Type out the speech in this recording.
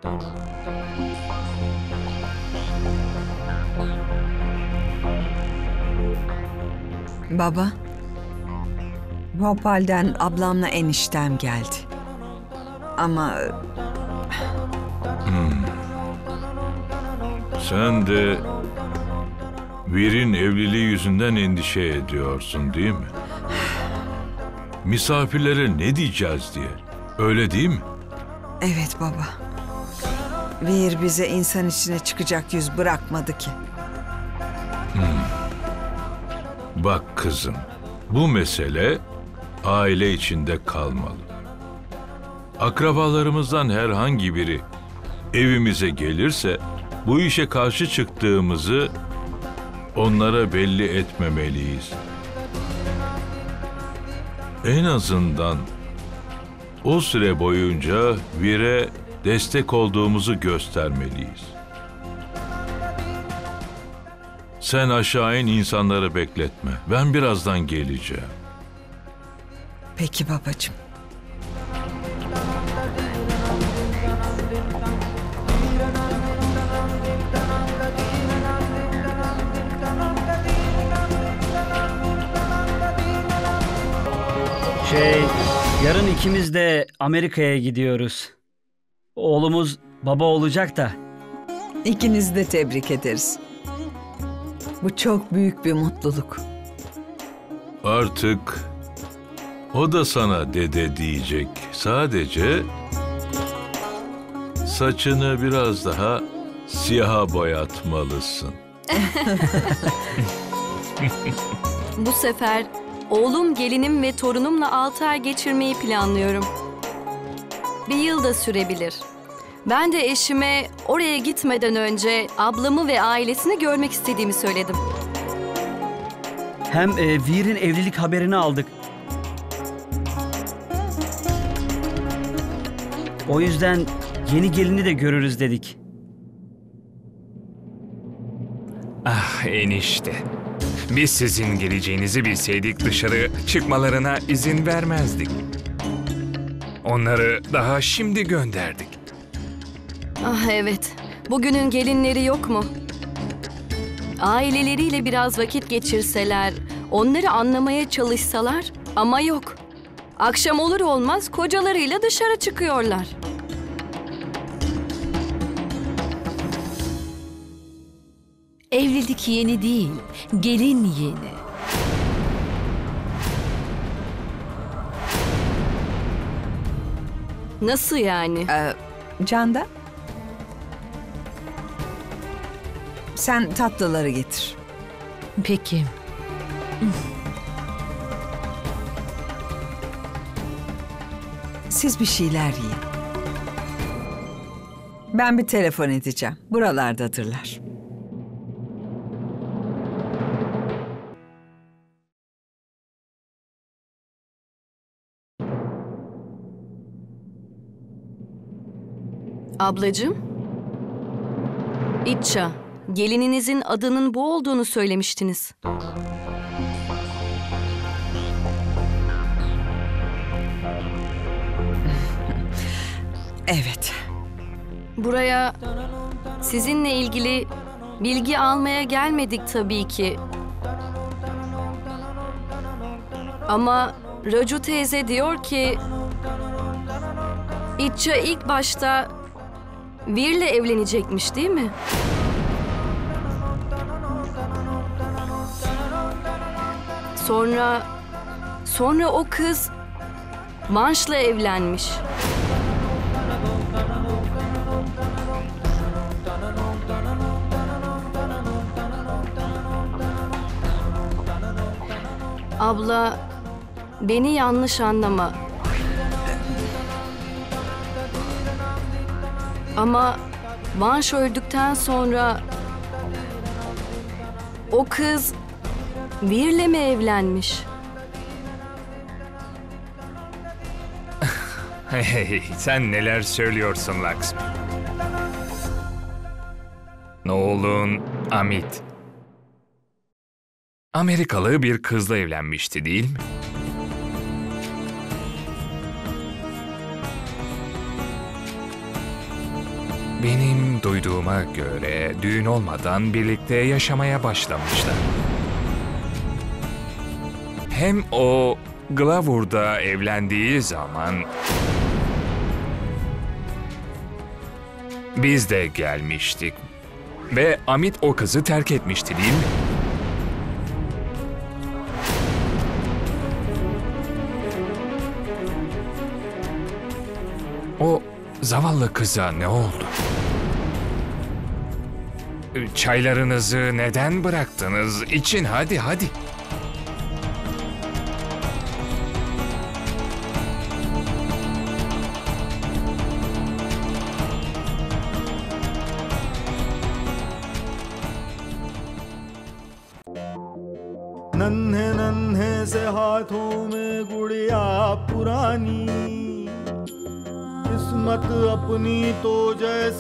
Baba, Bhopal'den ablamla eniştem geldi. Ama Sen de Vir'in evliliği yüzünden endişe ediyorsun değil mi? Misafirlere ne diyeceğiz diye. Öyle değil mi? evet baba. Vir bize insan içine çıkacak yüz bırakmadı ki. Bak kızım, bu mesele aile içinde kalmalı. Akrabalarımızdan herhangi biri evimize gelirse bu işe karşı çıktığımızı onlara belli etmemeliyiz. En azından o süre boyunca Vir'e destek olduğumuzu göstermeliyiz. Sen aşağı in, insanları bekletme. Ben birazdan geleceğim. Peki babacığım. Yarın ikimiz de Amerika'ya gidiyoruz. Oğlumuz baba olacak da. İkinizi de tebrik ederiz. Bu çok büyük bir mutluluk. Artık o da sana dede diyecek. Sadece saçını biraz daha siyaha boyatmalısın. Bu sefer oğlum, gelinim ve torunumla 6 ay geçirmeyi planlıyorum. Bir yıl da sürebilir. Ben de eşime oraya gitmeden önce ablamı ve ailesini görmek istediğimi söyledim. Hem Vir'in evlilik haberini aldık. O yüzden yeni gelini de görürüz dedik. Ah enişte. Biz sizin geleceğinizi bilseydik dışarı çıkmalarına izin vermezdik. Onları daha şimdi gönderdik. Ah evet, bugünün gelinleri yok mu? Aileleriyle biraz vakit geçirseler, onları anlamaya çalışsalar ama yok. Akşam olur olmaz kocalarıyla dışarı çıkıyorlar. Evlilik yeni değil, gelin yeni. Nasıl yani? Canda, sen tatlıları getir. Peki. Siz bir şeyler yiyin. Ben bir telefon edeceğim. Buralardadırlar. Ablacığım? İtça, gelininizin adının bu olduğunu söylemiştiniz. Evet. Buraya sizinle ilgili bilgi almaya gelmedik tabii ki. Ama Raju teyze diyor ki İtça ilk başta Vir'le evlenecekmiş değil mi? Sonra o kız Vanş'la evlenmiş. Abla, beni yanlış anlama. Ama Vanş öldükten sonra o kız Vir'le mi evlenmiş? Hey, sen neler söylüyorsun Lakshmi? Oğlun Amit Amerikalı bir kızla evlenmişti değil mi? Benim duyduğuma göre düğün olmadan birlikte yaşamaya başlamışlar. Hem o Glavur'da evlendiği zaman biz de gelmiştik ve Amit o kızı terk etmişti değil mi? O zavallı kıza ne oldu? Çaylarınızı neden bıraktınız? İçin hadi hadi. नन्हे नन्हे से हाथों में गुड़िया पुरानी, किस्मत अपनी तो जैसे